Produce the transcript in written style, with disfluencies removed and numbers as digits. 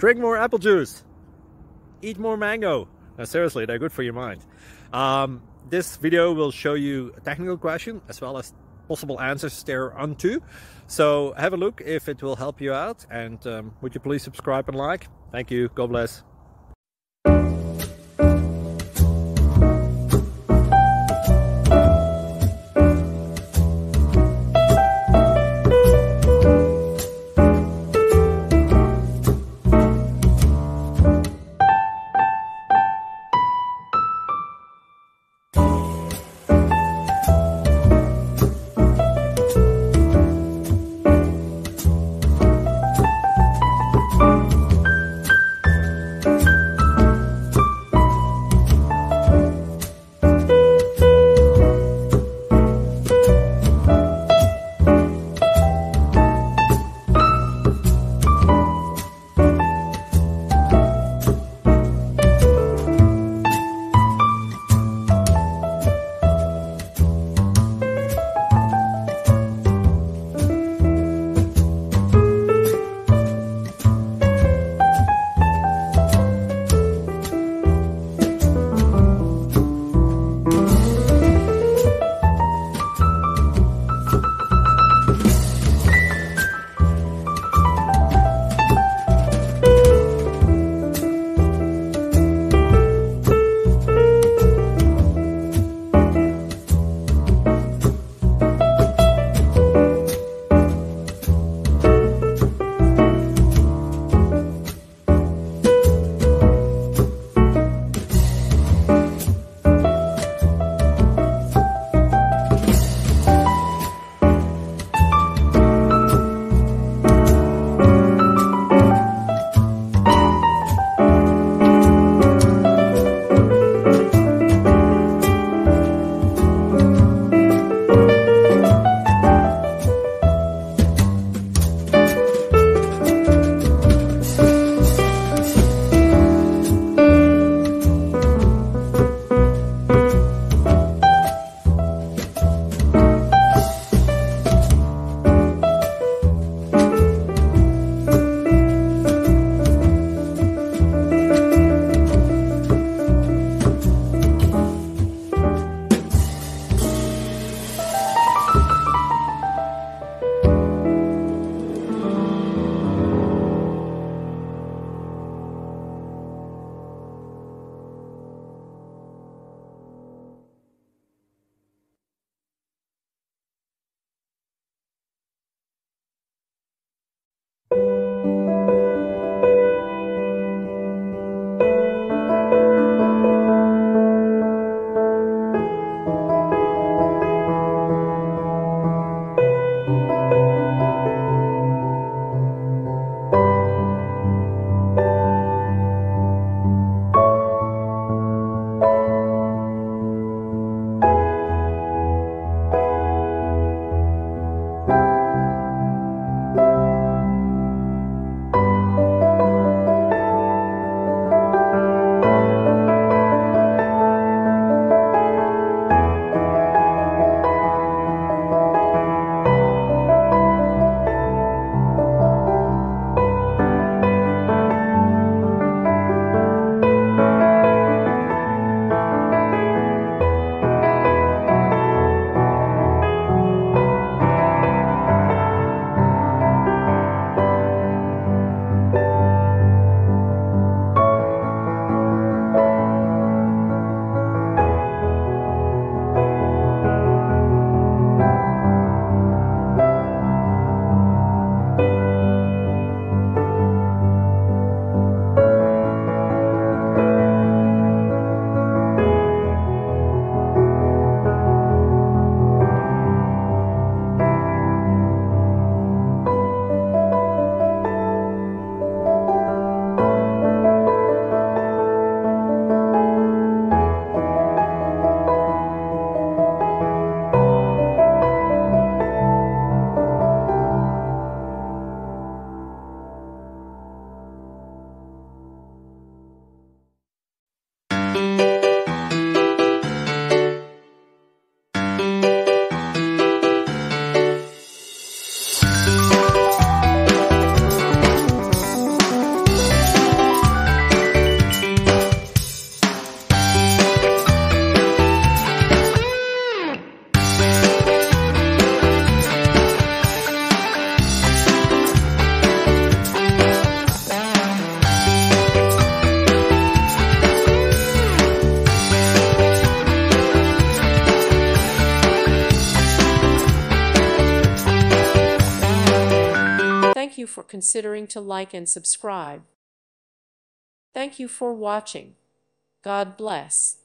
Drink more apple juice. Eat more mango. No, seriously, they're good for your mind. This video will show you a technical question as well as possible answers thereunto. So have a look if it will help you out, and would you please subscribe and like? Thank you. God bless. for considering to like and subscribe. Thank you for watching. God bless.